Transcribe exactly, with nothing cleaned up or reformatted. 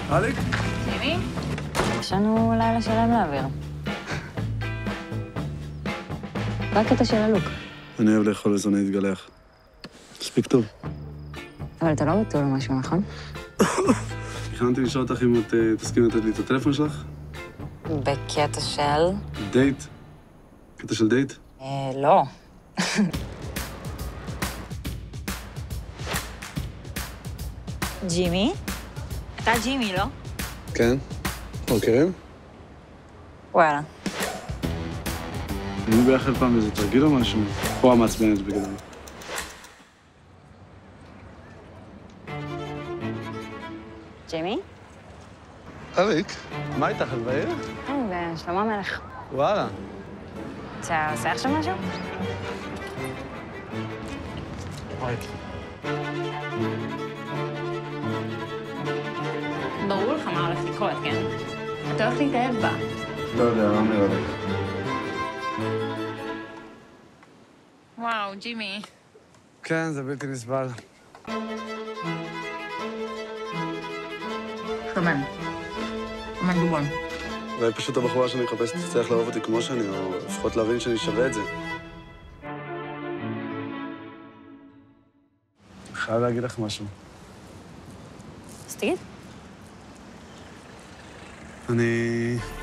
אליק? ג'ימי? יש לנו לילה שלם להעביר. רק קטע של הלוק. אני אוהב לאכול וזונה להתגלח. מספיק טוב. אבל אתה לא בטוח משהו, נכון? הכנתי לשאול אותך אם את תסכים לתת לי את הטלפון שלך? בקטע של? דייט? קטע של דייט? אה, לא. ג'ימי? אתה ג'ימי, לא? כן. מכירים? וואלה. היינו ביחד פעם איזה תרגיל או משהו? או המעצבנת בגדול. ג'ימי? אליק, מה איתך? את בעיר? כן, בשלמה המלך. וואלה. אתה עושה עכשיו משהו? ברור לך מה הולך לקרות, כן? אתה הולך להתאהב בה. לא יודע, לא נראה לי. וואו, ג'ימי. כן, זה בלתי נסבל. שמן. שמן דובון. אולי פשוט הבחורה שאני מחפש תצטרך לאהוב אותי כמו שאני, או לפחות להבין שאני שווה את זה. אני חייב להגיד לך משהו. אז תגיד. אני